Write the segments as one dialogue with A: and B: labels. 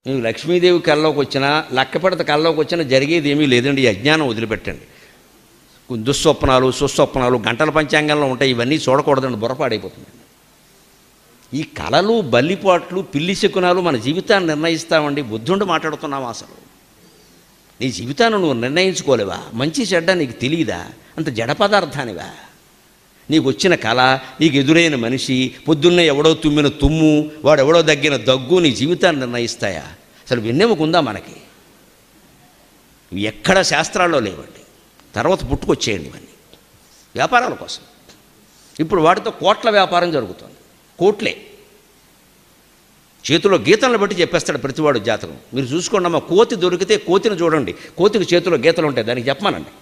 A: మీకు లక్ష్మీదేవి కళ్ళలోకి వచ్చినా లక్కపెడత కళ్ళలోకి వచ్చినా జరిగేది ఏమీ లేదండి. ఈ అజ్ఞానం వదిలిపెట్టండి. దుస్వప్నాలు సుస్వప్నాలు గంటల పంచాంగంలో ఉంటాయి, ఇవన్నీ చూడకూడదండి, బుర్రపాడైపోతుంది. ఈ కళలు బల్లిపాట్లు పిల్లి శకునాలు మన జీవితాన్ని నిర్ణయిస్తామండి. బుద్ధుండి మాట్లాడుతున్నావా? అసలు నీ జీవితాన్ని నువ్వు నిర్ణయించుకోలేవా? మంచి చెడ్డ నీకు తెలియదా? అంత జడ పదార్థానివా? నీకు వచ్చిన కళ, నీకు ఎదురైన మనిషి, పొద్దున్నే ఎవడో తుమ్మిన తుమ్ము, వాడు ఎవడో దగ్గిన దగ్గు నీ జీవితాన్ని నిర్ణయిస్తాయా? అసలు వెన్నెముకుందా మనకి? ఎక్కడ శాస్త్రాల్లో లేవండి. తర్వాత పుట్టుకొచ్చేయండి ఇవన్నీ వ్యాపారాల కోసం. ఇప్పుడు వాటితో కోట్ల వ్యాపారం జరుగుతుంది. కోట్లే. చేతిలో గీతలను బట్టి చెప్పేస్తాడు ప్రతివాడు జాతకం. మీరు చూసుకోండి అమ్మ, కోతి దొరికితే కోతిని చూడండి, కోతికి చేతిలో గీతలు ఉంటాయి, దానికి చెప్పమానండి.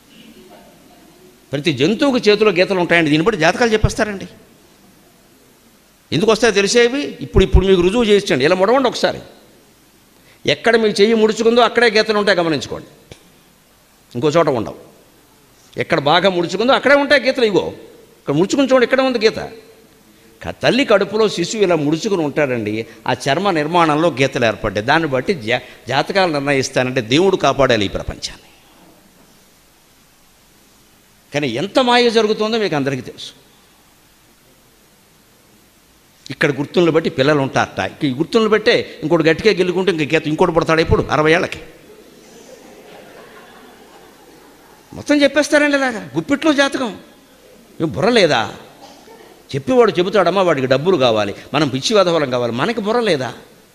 A: ప్రతి జంతువుకి చేతిలో గీతలు ఉంటాయండి, దీన్ని బట్టి జాతకాలు చెప్పేస్తారండి. ఎందుకు వస్తాయో తెలిసేవి ఇప్పుడు మీకు రుజువు చేయించండి. ఇలా ముడవండి ఒకసారి. ఎక్కడ మీ చెయ్యి ముడుచుకుందో అక్కడే గీతలు ఉంటాయి, గమనించుకోండి. ఇంకో చోట ఉండవు. ఎక్కడ బాగా ముడుచుకుందో అక్కడే ఉంటాయి గీతలు. ఇగో ఇక్కడ ముడుచుకుని చూడండి, ఇక్కడే ఉంది గీత. తల్లి కడుపులో శిశువు ఇలా ముడుచుకుని ఉంటాడండి. ఆ చర్మ నిర్మాణంలో గీతలు ఏర్పడ్డాయి. దాన్ని బట్టి జాతకాలు నిర్ణయిస్తానంటే దేవుడు కాపాడాలి ఈ ప్రపంచాన్ని. కానీ ఎంత మాయ జరుగుతుందో మీకు అందరికీ తెలుసు. ఇక్కడ గుర్తులను బట్టి పిల్లలు ఉంటారట. ఈ గుర్తులను బట్టే ఇంకోటి గట్టిగా గెలుకుంటే ఇంక గీత ఇంకోటి పడతాడు ఎప్పుడు 60 ఏళ్ళకి. మొత్తం చెప్పేస్తారండి ఇలాగా. గుప్పిట్లో జాతకం. ఏం బుర్ర లేదా? చెప్పేవాడు చెబుతాడమ్మా, వాడికి డబ్బులు కావాలి, మనం పిచ్చి వదవలం కావాలి, మనకి బుర్ర లేదా?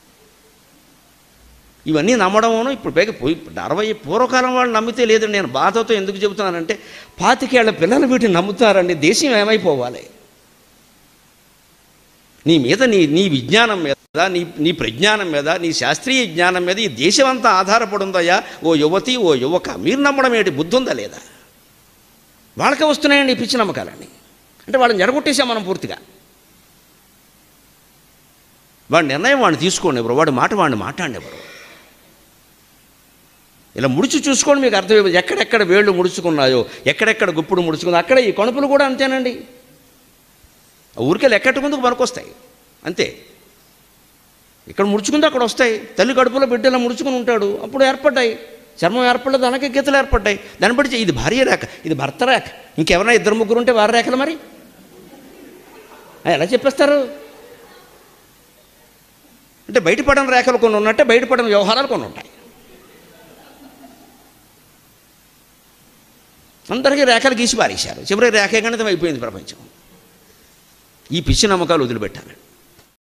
A: ఇవన్నీ నమ్మడమోనో ఇప్పుడు పైగా 60 పూర్వకాలం వాళ్ళు నమ్మితే లేదండి. నేను బాధతో ఎందుకు చెబుతున్నానంటే 25 ఏళ్ల పిల్లలు వీటిని నమ్ముతున్నారండి. దేశం ఏమైపోవాలి? నీ మీద నీ విజ్ఞానం మీద, నీ ప్రజ్ఞానం మీద, నీ శాస్త్రీయ జ్ఞానం మీద ఈ దేశం అంతా ఆధారపడి ఉందయ్యా. ఓ యువతి, ఓ యువక, మీరు నమ్మడం ఏంటి? బుద్ధి ఉందా లేదా? వాళ్ళకే వస్తున్నాయండి ఈ పిచ్చి నమ్మకాలన్నీ. అంటే వాళ్ళని జడగొట్టేసాం మనం పూర్తిగా. వాడి నిర్ణయం వాడిని తీసుకోండి ఎవరు, వాడి మాట వాడిని మాట్లాడినెవరు. ఇలా ముడిచి చూసుకోండి, మీకు అర్థమైపోతుంది. ఎక్కడెక్కడ వేళ్ళు ముడుచుకున్నాయో, ఎక్కడెక్కడ గుప్పుడు ముడుచుకుందో అక్కడ ఈ కణుపులు కూడా అంతేనండి. ఊరికే లెక్కట్టుకుందుకు పనికొస్తాయి అంతే. ఇక్కడ ముడుచుకుందో అక్కడ వస్తాయి. తల్లి కడుపులో బిడ్డ ఇలా ముడుచుకుని ఉంటాడు, అప్పుడు ఏర్పడ్డాయి. చర్మం ఏర్పడలేదు, అలాగే గీతలు ఏర్పడ్డాయి. దాన్ని బట్టి ఇది భార్య రేఖ, ఇది భర్త రేఖ. ఇంకెవరైనా 2 ముగ్గురు ఉంటే వారి రేఖలు మరి ఎలా చెప్పేస్తారు? అంటే బయటపడిన రేఖలు కొన్ని ఉన్నట్టే బయటపడిన వ్యవహారాలు కొన్ని ఉంటాయి. అందరికీ రేఖలు గీసి పారేశారు. చివరికి రేఖే గణితం అయిపోయింది ప్రపంచం. ఈ పిచ్చి నమ్మకాలు వదిలిపెట్టాలి.